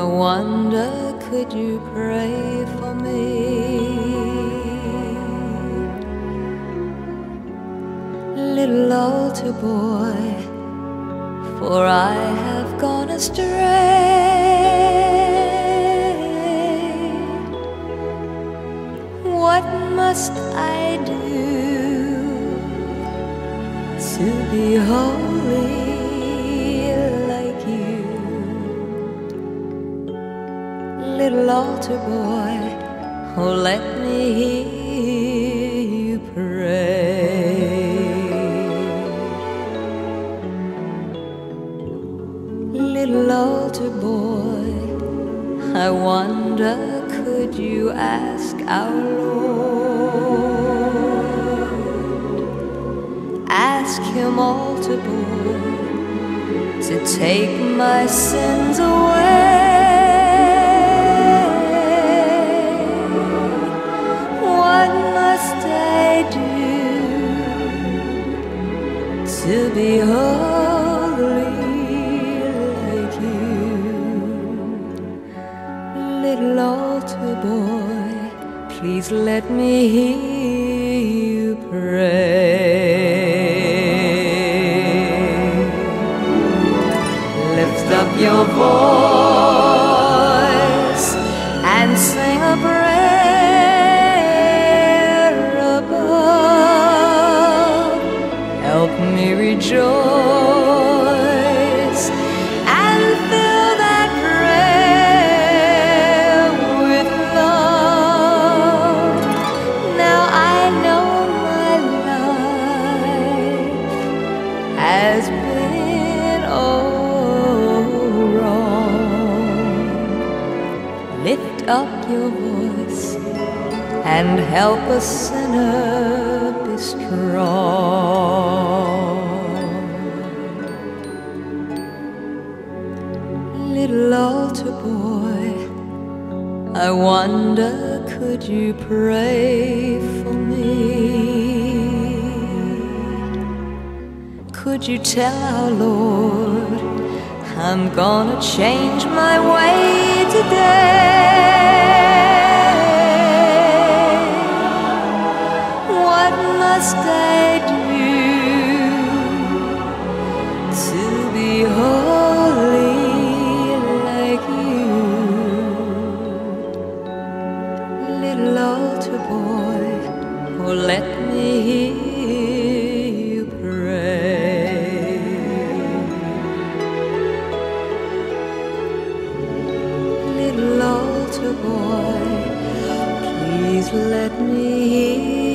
wonder, could you pray for me? Little altar boy, for I have gone astray. What must I do to be holy like you? Little altar boy, oh, let me hear you pray. Little altar boy, I wonder, could you ask our Lord? Ask him, altar boy, to take my sins away. What must I do to be holy like you? Little altar boy, please let me hear you pray. Lift up your voice and sing a prayer above. Help me rejoice and fill that prayer with love. Now I know my life has been all wrong. Lift up your voice and help a sinner be strong. Little altar boy, I wonder, could you pray for me? Could you tell our Lord I'm gonna change my way today? What must I do to be holy like you? Little altar boy, oh, let me hear you pray. Little altar boy, please let me hear